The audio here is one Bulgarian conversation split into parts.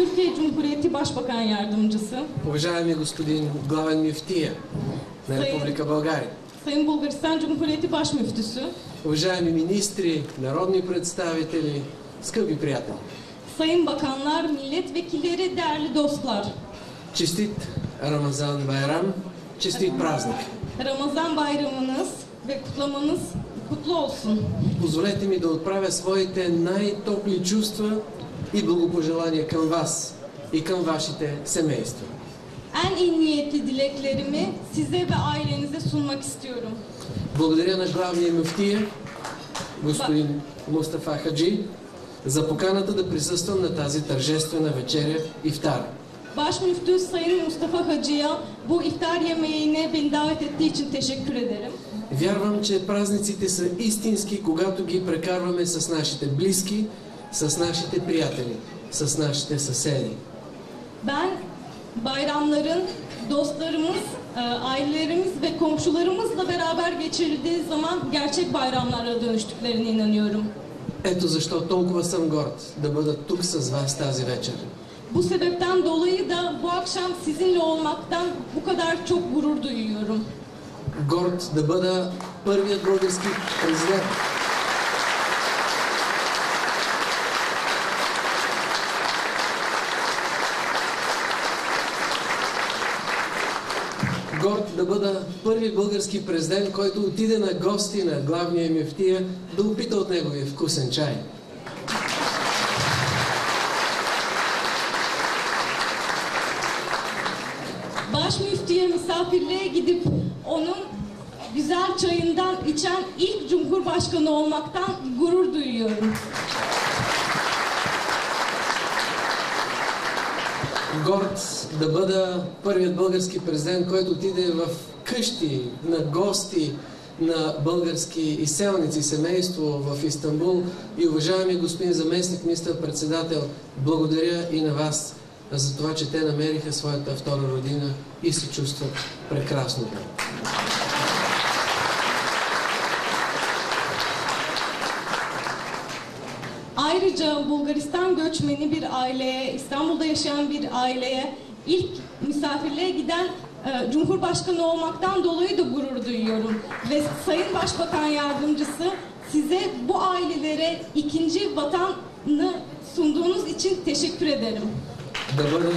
Türkiye Cumhuriyeti Başbakan Yardımcısı, уважаеми господин главен мюфтия на Република България, Sayın Bulgaristan Cumhuriyeti Başmüftüsü, уважаеми министри, народни представители, скъпи приятели. Sayın Bakanlar, Milletvekilleri, değerli dostlar. Честит Рамазан Байрам, честит празник. Ramazan bayramınız ve kutlamanız kutlu olsun. Позволете ми да отправя своите най-топли чувства и благопожелания към вас и към вашите семейства. En iyi niyetli dileklerimi size ve ailenize sunmak istiyorum. Благодаря на главния мюфтия, господин Мустафа Хаджи, за поканата да присъствам на тази тържествена вечеря ифтар. Başmüftü Sayın Mustafa Hacı'ya bu iftar yemeğine beni davet ettiği için teşekkür ederim. Вярвам, че празниците са истински, когато ги прекарваме с нашите близки, с нашите приятели, с нашите съседи. Ben bayramların dostlarımız, ailelerimiz ve komşularımızla beraber geçirildiği zaman gerçek bayramlara dönüştüklerine inanıyorum. Ето защо толкова съм горд да бъда тук с вас тази вечер. Bu sebepten dolayı da bu akşam sizinle olmaktan bu kadar çok gurur duyuyorum. Горд да бъда първият български президент. Горд да бъда първи български президент, който отиде на гости на главния мюфтия да опита от неговия вкусен чай. Başmüftüye misafirliğe gidip onun güzel çayından içen ilk Cumhurbaşkanı olmaktan gurur duyuyorum. Горд да бъда първият български президент, който отиде в къщи на гости на български изселници, семейство в Истанбул. И уважаеми господин заместник министър-председател, благодаря и на вас за това, че те намериха своята втора родина и се чувстват прекрасно. Ayrıca Bulgaristan göçmeni bir aileye, İstanbul'da yaşayan bir aileye ilk misafirliğe giden Cumhurbaşkanı olmaktan dolayı da gurur duyuyorum. Ve Sayın Başbakan Yardımcısı, size bu ailelere ikinci vatanı sunduğunuz için teşekkür ederim. Да бъда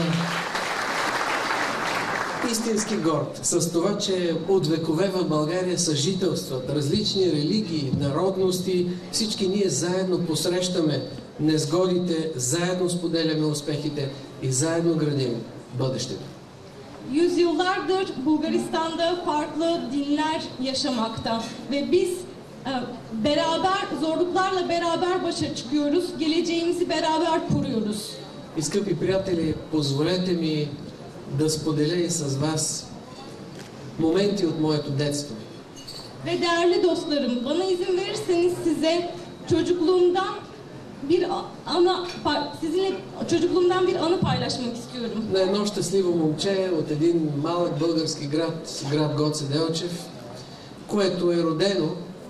истински горд с това, че от векове в България съжителстват различни религии, народности. Всички ние заедно посрещаме несгодите, заедно споделяме успехите и заедно градим бъдещето. Yüzyıllardır Bulgaristan'da farklı dinler yaşamakta ve biz beraber zorluklarla beraber başa çıkıyoruz, geleceğimizi beraber kuruyoruz. И, скъпи приятели, позволете ми да споделя и с вас моменти от моето детство. Ve değerli dostlarım, bana izin verirseniz size çocukluğumdan bir anı paylaşmak istiyorum. На едно щастливо момче от един малък български град, град Гоце Делчев, което е родено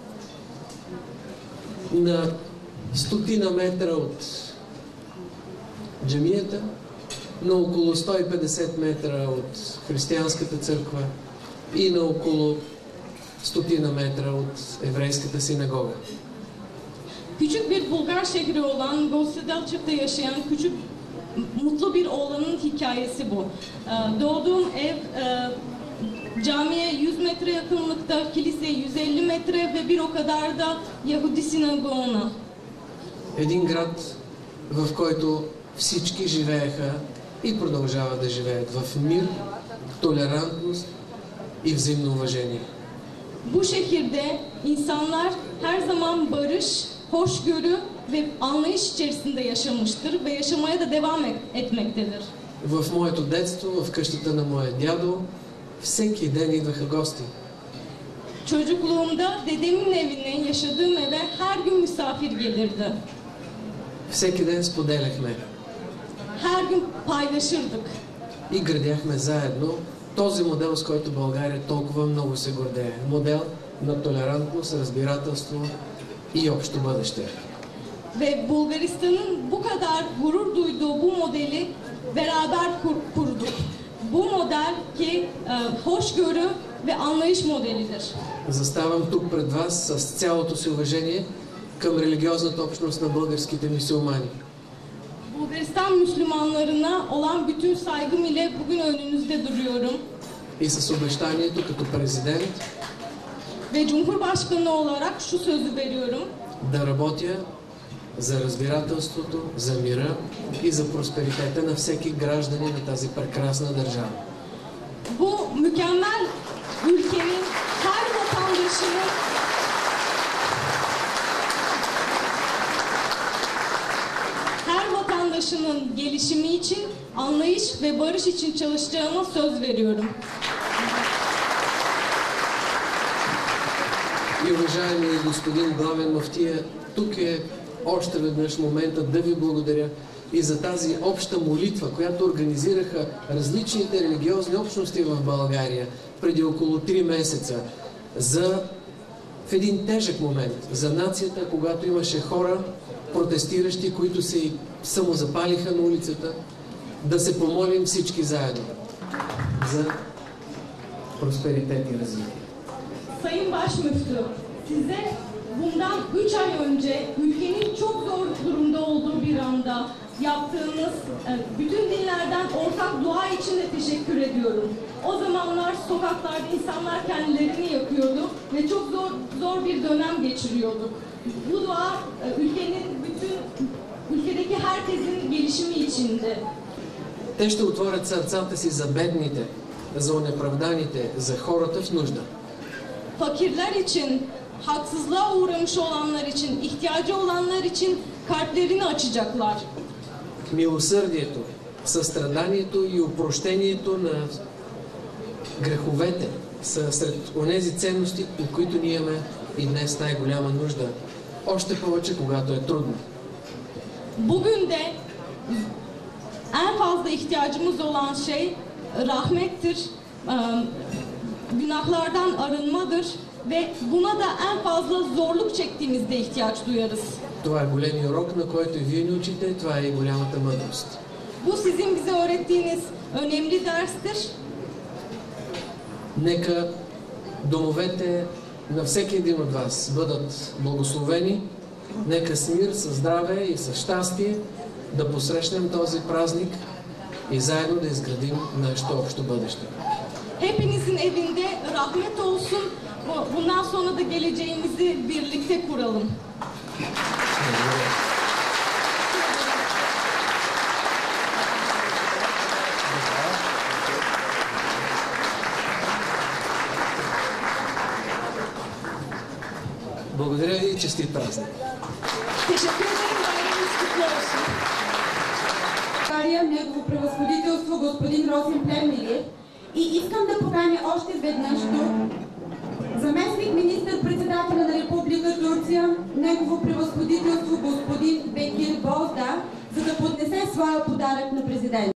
на 100 метра от джамията, на около 150 метра от християнската църква и на около 100 метра от еврейската синагога. Küçük bir Bulgar şehri olan Gosedelçev'de yaşayan küçük mutlu bir oğlanın hikayesi bu. Doğduğum ev camiye 100 metre yakınlıkta, kiliseye 150 metre ve bir o kadar da Yahudi sinagoguna. Един град, в който всички живееха и продължават да живеят в мир, толерантност и взаимно уважение. Bu şehirde insanlar her zaman barış, hoşgörü ve anlayış içerisinde yaşamıştır ve yaşamaya da devam etmektedir. В моето детство, в къщата на моя дядо, всеки ден идваха гости. Çocukluğumda dedemin evine, yaşadığım eve her gün misafir gelirdi. Всеки ден споделяхме. Her gün paylaşırdık. И градяхме заедно този модел, с който България толкова много се гордее. Модел на толерантност, разбирателство и общо бъдеще. Ve Bulgaristan'ın bu kadar gurur duyduğu bu modeli beraber kurduk. Bu model ki hoşgörü ve anlayış modelidir. Заставам тук пред вас с цялото си уважение към религиозната общност на българските мюсюлмани. Bulgaristan Müslümanlarına olan bütün saygım ile bugün önünüzde duruyorum. И с обещанието като президент Ve Cumhurbaşkanı olarak şu sözü veriyorum. да работя за разбирателството, за мира и за просперитета на всеки гражданин на тази прекрасна държава. Bu mükemmel ülkenin her vatandaşının gelişimi için, anlayış ve barış için çalışacağıma söz veriyorum. И уважаеми господин главен муфтия, тук е още веднъж момента да ви благодаря и за тази обща молитва, която организираха различните религиозни общности в България преди около 3 месеца в един тежък момент за нацията, когато имаше хора, протестиращи, които се самозапалиха на улицата, да се помолим всички заедно за просперитет и развитие. Sayın Başmüftü, size bundan 3 ay önce ülkenin çok zor durumda olduğu bir anda yaptığınız bütün dinlerden ortak dua için de teşekkür ediyorum. O zamanlar sokaklarda insanlar kendilerini yakıyordu ve çok zor bir dönem geçiriyorduk. Bu dua ülkedeki herkesin gelişimi içindi. Те ще отворят сърцата си за бедните, за онеправданите, за хората в нужда. Fakirler için, haksızlığa uğramış olanlar için, ihtiyacı olanlar için kalplerini açacaklar. Милосърдието, състраданието и опрощението на греховете са сред онези ценности, от които ние имаме и днес най-голяма нужда. Още повече, когато е трудно. Bugün de en fazla ihtiyacımız olan şey rahmettir, günahlardan arınmadır ve buna da en fazla zorluk çektiğimizde ihtiyaç duyarız. Това е големият урок, на който и вие ни учите, това е и голямата мъдрост. Bu sizin bize öğrettiğiniz önemli derstir. Нека домовете на всеки един от вас бъдат благословени. Нека с мир, с здраве и с щастие да посрещнем този празник и заедно да изградим нашето общо бъдеще. Hepinizin evinde rahmet olsun. Bundan sonra da geleceğimizi birlikte kuralım. Благодаря ви и честит празник! Teşekkür ederim. Bayramınız kutlu olsun. Негово превъзходителство господин Росен Плевнелиев и искам да поканя още веднъж тук заместник министър-председателя на Република Турция, негово превъзходителство господин Бекир Бозда, за да поднесе своя подарък на президента.